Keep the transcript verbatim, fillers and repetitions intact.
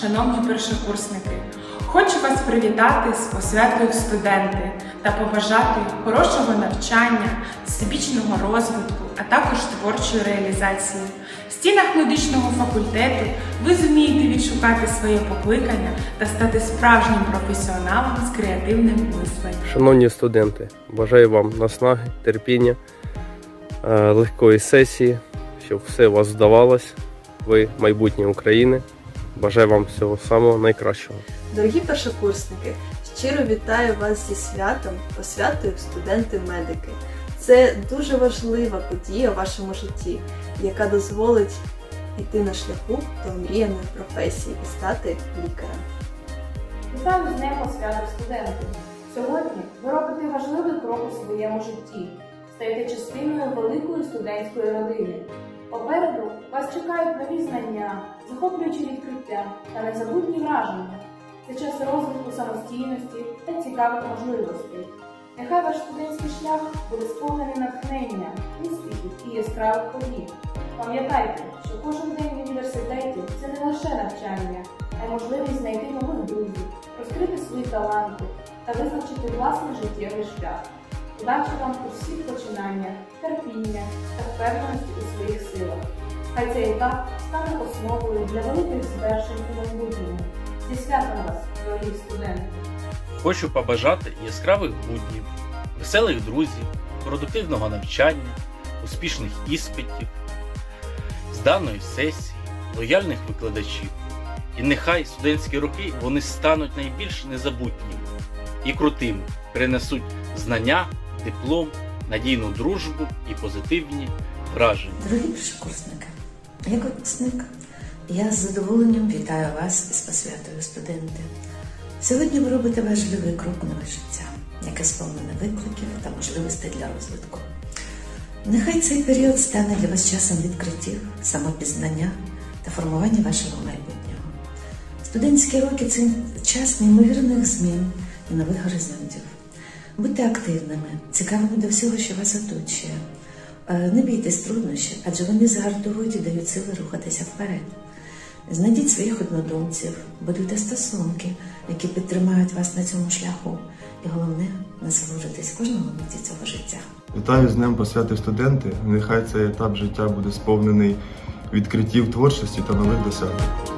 шановні першокурсники! Хочу вас привітати з посвятою в студенти та побажати хорошого навчання, всебічного розвитку, а також творчої реалізації. В стінах медичного факультету ви зумієте відшукати своє покликання та стати справжнім професіоналом з креативним мисленням. Шановні студенти, бажаю вам наснаги, терпіння, легкої сесії, щоб все у вас вдавалось. Ви майбутнє України. Бажаю вам всього самого найкращого. Дорогі першокурсники, щиро вітаю вас зі святом, посвятою в студенти-медики. Це дуже важлива подія в вашому житті, яка дозволить йти на шляху до омріяної професії і стати лікарем. Вітаю з Днем посвяти студентів! Сьогодні ви робите важливий крок у своєму житті, стаєте частиною великої студентської родини. Попереду вас чекають нові знання, захоплюючі відкриття та незабутні враження. Це час розвитку самостійності та цікавих можливостей. Нехай ваш студентський шлях буде сповнений натхнення, успіхів і яскравих подій. Пам'ятайте, що кожен день в університеті – це не лише навчання, а й можливість знайти нових друзів, розкрити свої таланти та визначити власний життєвий шлях. Удачі вам у всіх починаннях, терпіння та впевненості у своїх силах. Хай цей етап стане основою для великих звершень у майбутньому. Зі святом вас, дорогі студенти! Хочу побажати яскравих буднів, веселих друзів, продуктивного навчання, успішних іспитів, зданої сесії, лояльних викладачів. І нехай студентські роки вони стануть найбільш незабутніми і крутими, принесуть знання, диплом, надійну дружбу і позитивні враження. Дорогі першокурсники, як випускник, я з задоволенням вітаю вас із посвятою студенти. Сьогодні ви робите важливий крок у нове життя, яке сповнене викликів та можливостей для розвитку. Нехай цей період стане для вас часом відкриттів, самопізнання та формування вашого майбутнього. Студентські роки – це час неймовірних змін і нових горизонтів. Будьте активними, цікавими до всього, що вас оточує. Не бійтесь труднощів, адже вони загартовують і дають сили рухатися вперед. Знайдіть своїх однодумців, будуйте стосунки, які підтримають вас на цьому шляху. І головне – насолоджуйтесь кожного миті цього життя. Вітаю з Днем посвяти студенти. Нехай цей етап життя буде сповнений відкриттів творчості та нових досягнень.